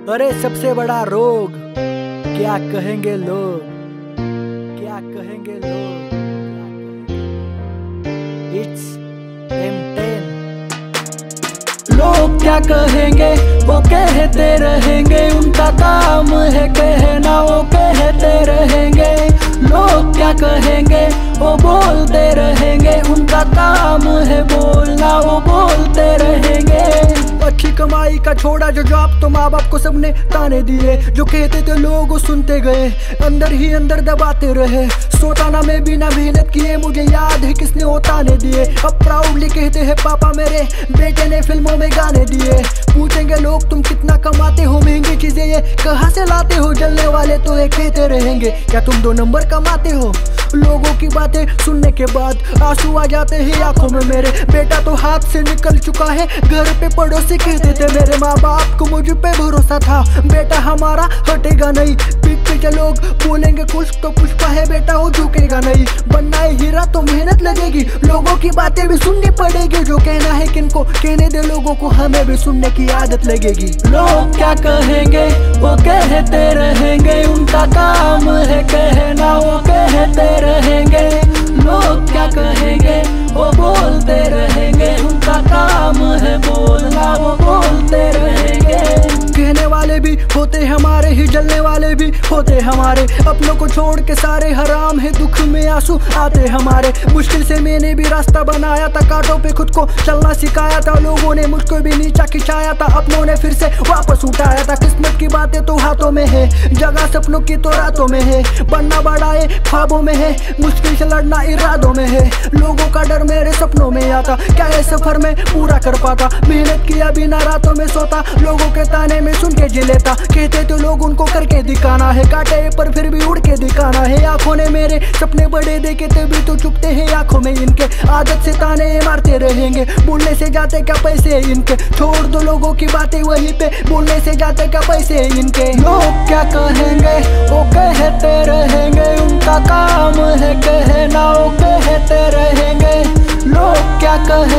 अरे सबसे बड़ा रोग क्या कहेंगे लोग, क्या कहेंगे लोग। It's M10। लोग क्या कहेंगे वो कहते रहेंगे, उनका काम है कहना वो कहते रहेंगे। लोग क्या कहेंगे वो बोलते रहेंगे, उनका काम है बोलना वो बोलते रहेंगे। अच्छी कमाई का छोड़ा जो जॉब तो माँ बाप को सबने ताने दिए, जो कहते थे लोग सुनते गए, अंदर ही अंदर दबाते रहे। सोताना में बिना मेहनत किए मुझे याद है किसने वो ताने दिए। अब प्राउडली कहते हैं पापा मेरे बेटे ने फिल्मों में गाने दिए। पूछेंगे लोग तुम कितना कमाते हो, महंगी चीजें ये कहाँ से लाते हो। जलने वाले तो ये कहते रहेंगे क्या तुम 2 नंबर कमाते हो। लोगों की बातें सुनने के बाद आंसू आ जाते हैं आंखों में मेरे। बेटा तो हाथ से निकल चुका है, घर पे पड़ोसी कहते थे मेरे माँ बाप को मुझ पे भरोसा था, बेटा हमारा हटेगा नहीं। पीठ पीछे लोग बोलेंगे कुछ तो पुष्पा है बेटा वो झुकेगा नहीं। बनना है हीरा तो मेहनत लगेगी, लोगों की बातें भी सुननी पड़ेगी। जो कहना है किनको कहने दे, लोगों को हमें भी सुनने की आदत लगेगी। लोग क्या कहेंगे वो कहते रहेंगे, उनका काम है कहना वो कहते रहेंगे। लोग क्या कहेंगे वो बोलते रहेंगे, उनका काम है बोलना वो बोलते रहेंगे। कहने वाले भी होते हमारे ही, जलने वाले भी होते हमारे। अपनों को छोड़ के सारे हराम है, दुख में आंसू आते हमारे। मुश्किल से मैंने भी रास्ता बनाया था, कांटों पे खुद को चलना सिखाया था। लोगों ने मुझको भी नीचा खिंचाया था, अपनों ने फिर से वापस उठाया था। किस्मत की बातें तो हाथों में है, जगह सपनों की तो रातों में है। बनना बड़ा है ख्वाबों में है, मुश्किल से लड़ना इरादों में है। लोगों का डर मेरे सपनों में आता, क्या ये सफर में पूरा कर पाता। मेहनत किया बिना रातों में सोता, लोगों के ताने में सुन के जी लेता। कहते तो लोग उनको करके दिखाना है, कांटे पर फिर भी उड़ के दिखाना है। आंखों ने मेरे सपने बड़े देखे तभी तो चुपते हैं आंखों में इनके। आदत से ताने मारते रहेंगे, बोलने से जाते क्या पैसे इनके। छोड़ दो लोगों की बातें वहीं पे, बोलने से जाते क्या पैसे इनके। लोग क्या कहेंगे वो कहते रहेंगे, उनका काम है कहना वो कहते रहेंगे। लोग क्या कहेंगे